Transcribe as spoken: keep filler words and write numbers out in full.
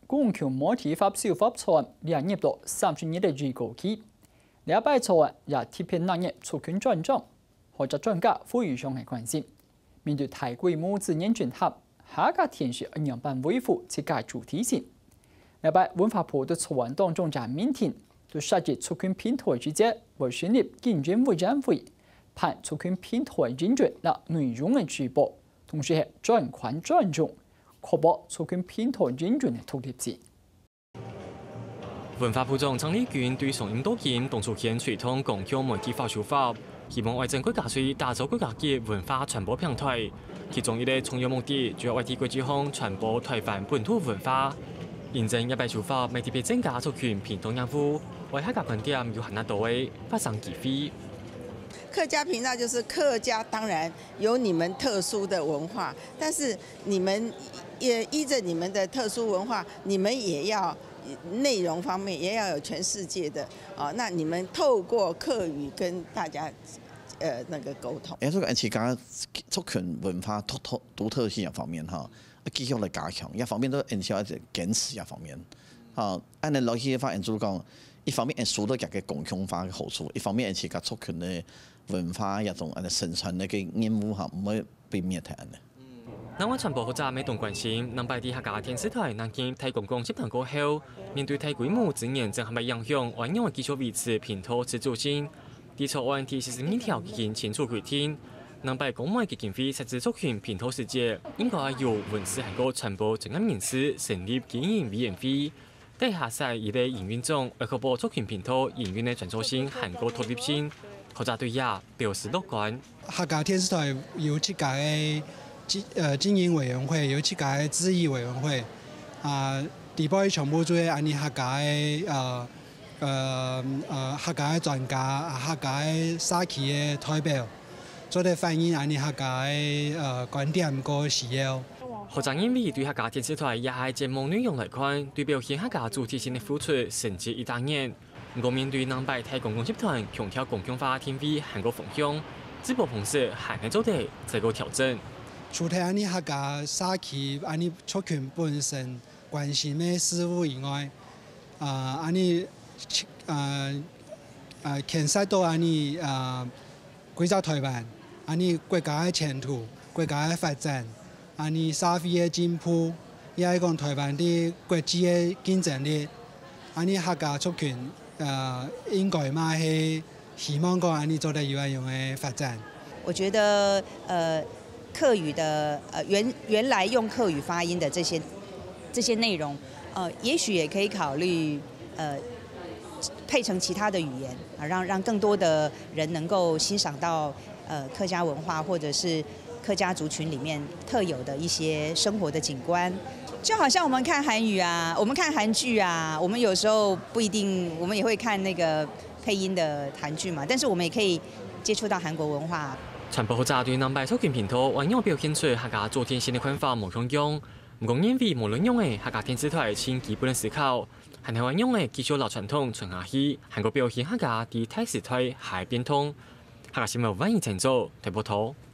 拱橋媒體法修法草案兩年到三十年的預告期，兩擺草案也貼片那年促權轉漲，或者專家呼籲上係關心。面對大規模自然轉合，下個天時一樣辦維護設計主題性。兩擺文化部的草案當中就明天對設計促權平台之間為成立競爭委員會，判促權平台認證那內容的舉報，同時係專款專用。確保促權平台認證的獨立性。 文化部長陳麗娟對上印度檢動促權推動共享媒體法修法，希望為整國家水打造國家嘅文化傳播平台。其中一個重要目的，就係為喺國際上傳播台灣本土文化。認證一擺修法，未特別增加促權平台業務，為客家觀點有很大多嘅發生機會。 客家頻道就是客家，當然有你們特殊的文化，但是你們也依着你們的特殊文化，你們也要內容方面也要有全世界的啊。那你們透過客語跟大家，呃，那個溝通。誒，這個而且講促權文化獨特獨特性一方面哈，繼續來加強，一方面都而且要堅持一方面，啊，按你落去發現就是講，一方面係數到一個共享化嘅好處，一方面而且個促權嘅文化一種誒生產嘅嘅業務嚇唔會被滅掉嘅。 南灣傳播複雜，未同關心，南擺啲客家電視台南京提公共集團過後，面對大規模自然正係咪影響，還因為繼續維持平台自主性。啲草案第四十二條已經清楚規定，南擺公賣基金會設置促權平台時節，應該由文史韓國傳播專業人士成立經營委員會。底下晒一類營運中，為確保促權平台營運嘅專注性、韓國獨立性，學者對也表示樂觀。 客家電視台有自家嘅經誒經營委員會，有自家嘅諮議委員會，啊，地保全部做係按你客家嘅誒誒誒客家嘅專家、客家嘅社區嘅代表，做啲反映按你客家嘅誒觀點個需要。 學者認為對客家電視台也係節目內容來看，對表現客家主體性嘅付出成績一大年。不過面對南擺大公共集團強調共享化天位韓國方向，直播方式還係做得再個調整。 除咗按你客家社區按你促權本身關心嘅事務以外，啊按你啊啊牽涉到按你啊規劃台灣，按你國家嘅前途、國家嘅發展。按你社會嘅進步，也係講台灣啲國際嘅競爭力。按你客家促權，誒、呃、應該嘛係希望講按你做得越來越嘅發展。 我覺得，呃，客語的，呃原原來用客語發音的這些這些內容，呃，也許也可以考慮，呃，配成其他的語言，啊，讓讓更多的人能夠欣賞到，呃，客家文化或者是客家族群裡面特有的一些生活的景觀，就好像我們看韓語啊，我們看韓劇啊，我們有時候不一定，我們也會看那個配音的韓劇嘛，但是我們也可以接觸到韓國文化。 傳播複雜對南擺促權平台，還要表現出客家主體性嘅看法無相用。唔講認為無論用嘅客家電視台先基本嘅思考，係台灣用嘅繼續老傳統傳下去，韓國表現客家啲大時代係變通。客家新聞歡迎請做台播圖。